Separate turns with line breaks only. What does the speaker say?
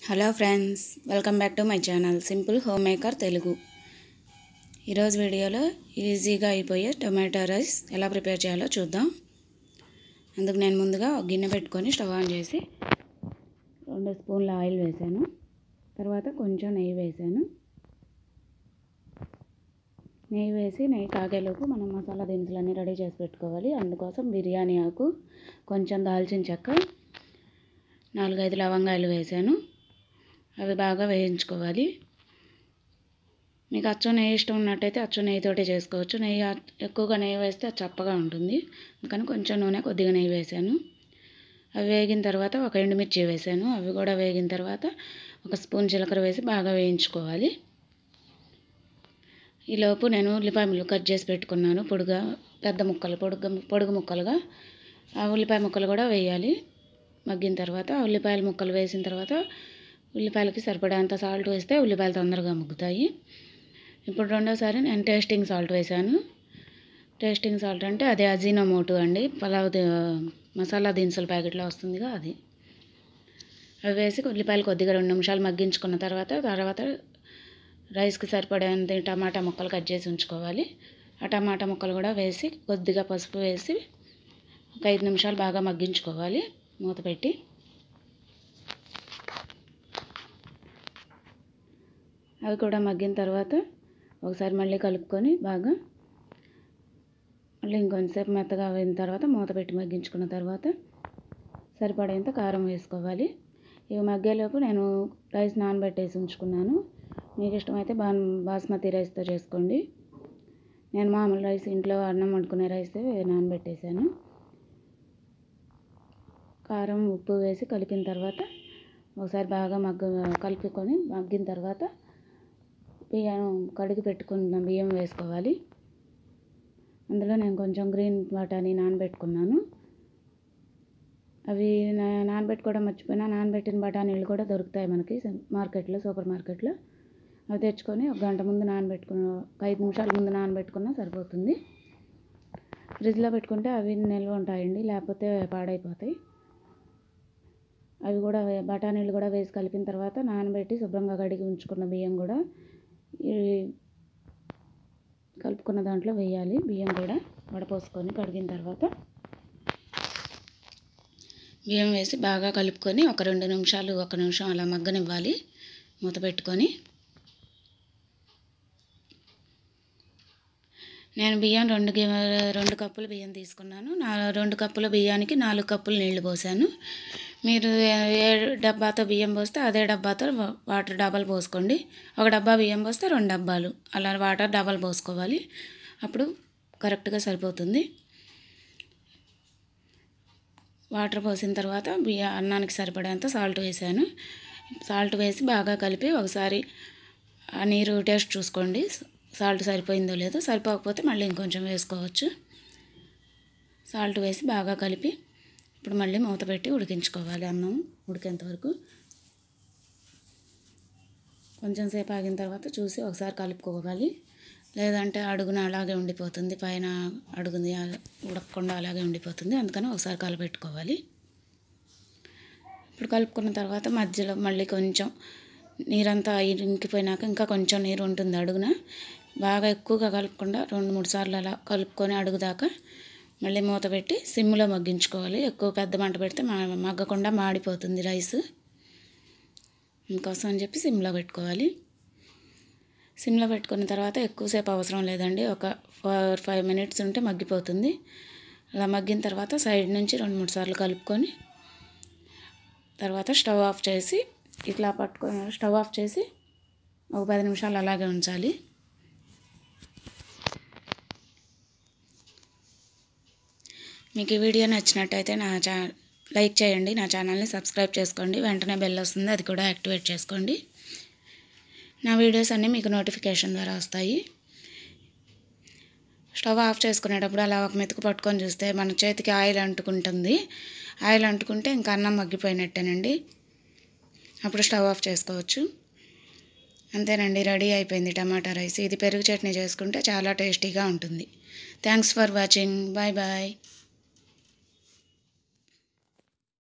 Hello friends, welcome back to my channel simple home maker Telugu. ఈరోజు వీడియోలో ఈజీగా అయిపోయే టొమాటో రైస్ ఎలా ప్రిపేర్ చేయాలో చూద్దాం. అందుకు నేను ముందుగా ఒక గిన్నె పెట్టుకొని స్టవ్ ఆన్ చేసి 2 స్పూన్ల ఆయిల్ వేసాను. తర్వాత కొంచెం నెయ్యి వేసాను. నెయ్యి వేసి నెయ్యి కాగేలోపు మనం మసాలా దినుసులన్నీ రెడీ చేసి పెట్టుకోవాలి. అందుకోసం బిర్యానీ ఆకు, కొంచెం దాల్చిన చెక్క, 4-5 లవంగాయలు వేసాను. అవి బాగా వేయించుకోవాలి. మీకు అచ్చం నెయ్యి ఇష్టం ఉన్నట్టయితే అచ్చం నెయ్యితోటే చేసుకోవచ్చు. ఎక్కువగా నెయ్యి వేస్తే అది చప్పగా ఉంటుంది. అందుకని కొంచెం నూనె, కొద్దిగా నెయ్యి వేసాను. అవి వేగిన తర్వాత ఒక ఎండుమిర్చి వేసాను. అవి కూడా వేగిన తర్వాత 1 స్పూన్ జీలకర్ర వేసి బాగా వేయించుకోవాలి. ఈలోపు నేను ఉల్లిపాయలు కట్ చేసి పెట్టుకున్నాను. పెద్ద ముక్కలు, పొడుగు ముక్కలుగా. ఆ ఉల్లిపాయ ముక్కలు కూడా వేయాలి. మగ్గిన తర్వాత ఉల్లిపాయల ముక్కలు వేసిన తర్వాత ఉల్లిపాయలకి సరిపడేంత సాల్ట్ వేస్తే ఉల్లిపాయలు తొందరగా మగ్గుతాయి. ఇప్పుడు రెండోసారి నేను టేస్టింగ్ సాల్ట్ వేసాను. టేస్టింగ్ సాల్ట్ అంటే అదే అజీనోమోటో అండి, మసాలా దినుసుల ప్యాకెట్లో వస్తుందిగా అది. అవి వేసి ఉల్లిపాయలు కొద్దిగా 2 నిమిషాలు మగ్గించుకున్న తర్వాత రైస్కి సరిపడేంత టమాటా ముక్కలు కట్ చేసి ఉంచుకోవాలి. ఆ టమాటా ముక్కలు కూడా వేసి కొద్దిగా పసుపు వేసి ఒక 5 నిమిషాలు బాగా మగ్గించుకోవాలి మూత పెట్టి. అవి కూడా మగ్గిన తర్వాత ఒకసారి మళ్ళీ కలుపుకొని మళ్ళీ ఇంకొంచెంసేపు మెత్తగా అయిన తర్వాత మూత పెట్టి మగ్గించుకున్న తర్వాత సరిపడేంత కారం వేసుకోవాలి. ఇవి మగ్గేలోపు నేను రైస్ నానబెట్టేసి ఉంచుకున్నాను. మీకు ఇష్టమైతే బాస్మతి రైస్తో చేసుకోండి. నేను మామూలు రైస్, ఇంట్లో అన్నం వండుకునే రైస్ నానబెట్టేసాను. కారం, ఉప్పు వేసి కలిపిన తర్వాత ఒకసారి బాగా కలుపుకొని మగ్గిన తర్వాత కడిగి పెట్టుకున్న బియ్యం వేసుకోవాలి. అందులో నేను కొంచెం గ్రీన్ బఠానీ నానబెట్టుకున్నాను. అవి నానబెట్టుకోవడం మర్చిపోయినా నానబెట్టిన బఠానీలు కూడా దొరుకుతాయి మనకి మార్కెట్లో, సూపర్ మార్కెట్లో. అవి తెచ్చుకొని 1 గంట ముందు 5 నిమిషాల ముందు నానబెట్టుకున్నా సరిపోతుంది. ఫ్రిడ్జ్లో పెట్టుకుంటే అవి నిల్వ ఉంటాయండి, లేకపోతే పాడైపోతాయి. అవి కూడా బఠానీలు కూడా వేసి కలిపిన తర్వాత నానబెట్టి శుభ్రంగా కడిగి ఉంచుకున్న బియ్యం కూడా కలుపుకున్న దాంట్లో వేయాలి. బియ్యం కూడా వడపోసుకొని కడిగిన తర్వాత బియ్యం వేసి బాగా కలుపుకొని ఒక 2 నిమిషాలు, 1 నిమిషం అలా మగ్గనివ్వాలి మూత పెట్టుకొని. నేను బియ్యం 2 కప్పులు బియ్యం తీసుకున్నాను. 2 కప్పుల బియ్యానికి 4 కప్పులు నీళ్లు పోసాను. మీరు ఏ డబ్బాతో బియ్యం పోస్తే అదే డబ్బాతో వాటర్ డబల్ పోసుకోండి. 1 డబ్బా బియ్యం పోస్తే 2 డబ్బాలు అలా వాటర్ డబల్ పోసుకోవాలి. అప్పుడు కరెక్ట్గా వాటర్ పోసిన తర్వాత అన్నానికి సరిపడేంత సాల్ట్ వేసాను. సాల్ట్ వేసి బాగా కలిపి ఒకసారి ఆ నీరు టేస్ట్ చూసుకోండి, సాల్ట్ సరిపోయిందో లేదో. సరిపోకపోతే మళ్ళీ ఇంకొంచెం వేసుకోవచ్చు. సాల్ట్ వేసి బాగా కలిపి ఇప్పుడు మళ్ళీ మూత పెట్టి ఉడికించుకోవాలి. అన్నం ఉడికేంత వరకు కొంచెం సేపు ఆగిన తర్వాత చూసి ఒకసారి కలుపుకోవాలి. లేదంటే అడుగున అలాగే ఉండిపోతుంది, పైన అడుగుని ఉడకకుండా అలాగే ఉండిపోతుంది. అందుకని ఒకసారి కలపెట్టుకోవాలి. ఇప్పుడు కలుపుకున్న తర్వాత మధ్యలో మళ్ళీ కొంచెం నీరంతా ఇంకిపోయినాక ఇంకా కొంచెం నీరు ఉంటుంది అడుగున. బాగా ఎక్కువగా కలుపుకుండా 2-3 సార్లు అలా కలుపుకొని అడుగుదాకా మళ్ళీ మూత పెట్టి సిమ్లో మగ్గించుకోవాలి. ఎక్కువ పెద్ద మంట పెడితే మగ్గకుండా మాడిపోతుంది రైస్. అందుకోసం అని చెప్పి సిమ్లో పెట్టుకోవాలి. సిమ్లో పెట్టుకున్న తర్వాత ఎక్కువసేపు అవసరం లేదండి, ఒక 4-5 మినిట్స్ ఉంటే మగ్గిపోతుంది. అలా మగ్గిన తర్వాత సైడ్ నుంచి 2-3 సార్లు కలుపుకొని తర్వాత స్టవ్ ఆఫ్ చేసి ఒక 10 నిమిషాలు అలాగే ఉంచాలి. మీకు ఈ వీడియో నచ్చినట్టయితే లైక్ చేయండి, నా ఛానల్ని సబ్స్క్రైబ్ చేసుకోండి. వెంటనే బెల్ వస్తుంది, అది కూడా యాక్టివేట్ చేసుకోండి. నా వీడియోస్ అన్నీ మీకు నోటిఫికేషన్ ద్వారా వస్తాయి. స్టవ్ ఆఫ్ చేసుకునేటప్పుడు అలా ఒక మెతుకు పట్టుకొని చూస్తే మన చేతికి ఆయిల్ అంటుకుంటుంది. ఆయిల్ అంటుకుంటే ఇంకా అన్నం మగ్గిపోయినట్టేనండి. అప్పుడు స్టవ్ ఆఫ్ చేసుకోవచ్చు. అంతేనండి, రెడీ అయిపోయింది టమాటా రైస్. ఇది పెరుగు చట్నీ చేసుకుంటే చాలా టేస్టీగా ఉంటుంది. Thanks for watching. Bye bye.